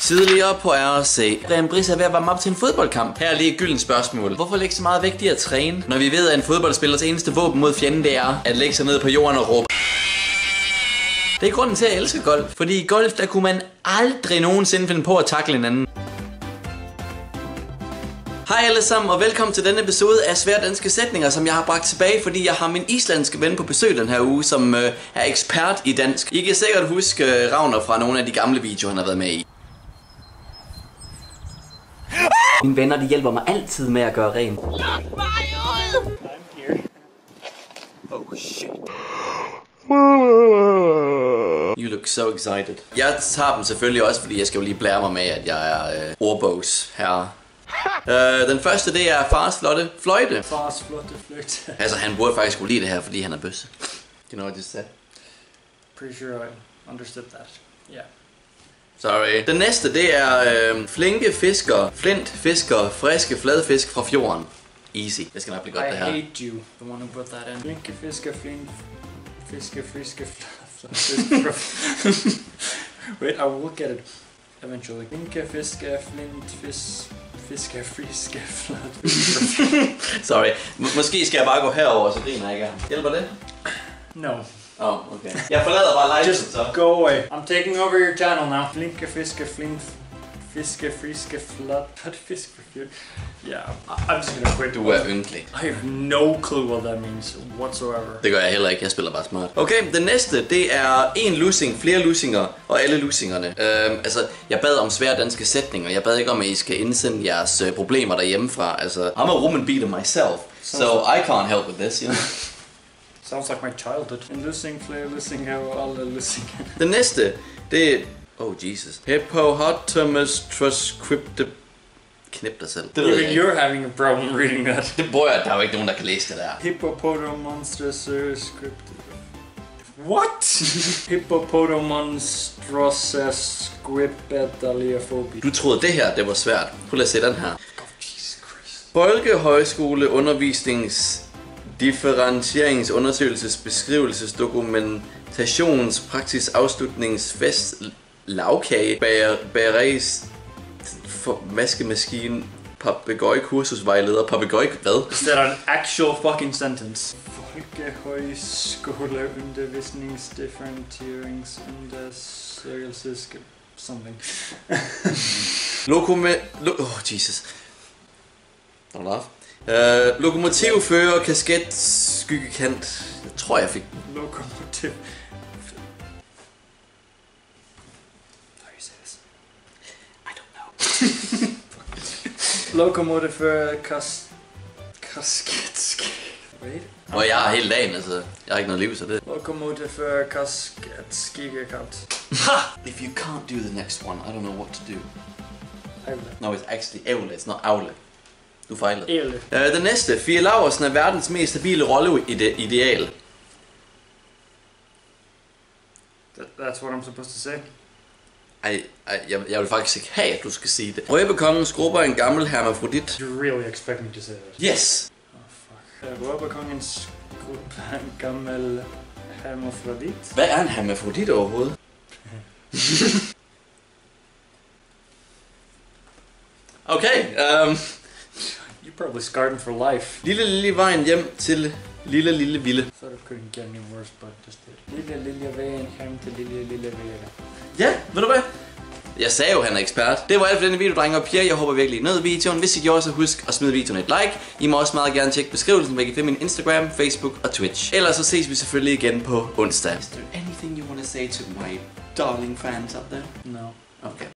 Tidligere på RC. Brian Brice er ved at varme op til en fodboldkamp. Her er lige et gyldent spørgsmål. Hvorfor lægge så meget vægt i at træne, når vi ved, at en fodboldspillers eneste våben mod fjenden, det er at lægge sig ned på jorden og råbe? Det er grunden til at elske golf. Fordi i golf, der kunne man aldrig nogensinde finde på at tackle hinanden. Hej alle sammen og velkommen til denne episode af Svære Danske Sætninger, som jeg har bragt tilbage, fordi jeg har min islandske ven på besøg den her uge, som er ekspert i dansk. I kan sikkert huske Ragnar fra nogle af de gamle videoer, han har været med i. Mine venner, de hjælper mig altid med at gøre rent. Oh shit. You look so excited. Jeg tager dem selvfølgelig også, fordi jeg skal jo lige blære mig med, at jeg er ordbogs herre. Den første, det er fars flotte fløjte. Fars flotte fløjte. Altså, han burde faktisk kunne lide det her, fordi han er bøsse. You know what I just said? Pretty sure I understood that. Yeah. Sorry. Den næste, det er flinke fisker, flintfisker, friske fladfisk fra fjorden. Easy. Det skal nok blive godt, det her. I hate you, the one who put that in. Flinke fisker, fiske, fladfisk. Wait, I will get it eventually. Flinke fisker, fiske, fladfisk. Sorry. Måske skal jeg bare gå herover, så griner jeg ikke af ham. Hjælper det? No. Oh, okay. Jeg forlader bare live, Just go away. I'm taking over your channel now. Flinke fiske, fiske, fladfisk. Yeah, I'm just gonna quit. Du er ynkelig. I have no clue what that means whatsoever. Det gør jeg heller ikke, jeg spiller bare smart. Okay, den næste, det er en losing, flere losinger og alle losingerne. Altså, jeg bad om svære danske sætninger. Jeg bad ikke om, at I skal indsende jeres problemer derhjemmefra. Altså, I'm a woman beater myself, so I can't help with this, you know. Sounds like my childhood. In losing, flare, losing, all the losing. Den næste, det er... Oh, Jesus. Hippopotamus transcripted... Knip dig selv. Det ved jeg Even you're having a problem reading that. Det bor jeg, der er jo ikke nogen, der kan læse det der. Hippopotamonstrous scripted. What? Hippopotamonstrous scriptaliaphobia. Du troede det her, det var svært. Prøv lige at se den her. Folkehøjskole undervisnings... differentierings undersøgelses beskrivelses dokumentations praksis afslutningsfest lavkage bageræs vaskemaskine papegøjekursusvejleder papegøje hvad? Is that an actual fucking sentence? Folkehøjskole undervisningsdifferentierings undersøgelses something. Oh Jesus. Don't laugh. Lokomotivfører, kasket, skyggekant. Jeg tror, jeg fik... Lokomotiv... How do you say this? I don't know. Lokomotivfører, kasket... Wait? Og jeg er hele dagen, altså. Jeg har ikke noget liv, så det... Lokomotivfører, kasket, skiggekant. Ha! If you can't do the next one, I don't know what to do. No, it's actually ævle, it's not avle. Du fejlede. Den næste. Fie Laursen er verdens mest stabile rolleideal. That's what I'm supposed to say. Jeg vil faktisk ikke have, at du skal sige det. Røbekongen skrubber en gammel hermafrodit. You really expect me to say that? Yes! Oh fuck. Røbekongen skrubber en gammel hermafrodit? Hvad er en hermafrodit overhovedet? Okay, You probably scarred him for life. Lille vejen hjem til lille ville. Thought it couldn't get any worse, but just did. Lille vejen hjem til lille ville. Ja, ved du hvad? Jeg sagde jo, han er ekspert. Det var alt for denne video, drenge og piger. Jeg håber virkelig, I nød videoen. Hvis I gjorde, så husk at smide videoen et like. I må også meget gerne tjekke beskrivelsen, hvor I kan finde min Instagram, Facebook og Twitch. Ellers så ses vi selvfølgelig igen på onsdag. Is there anything you want to say to my darling fans up there? No. Okay.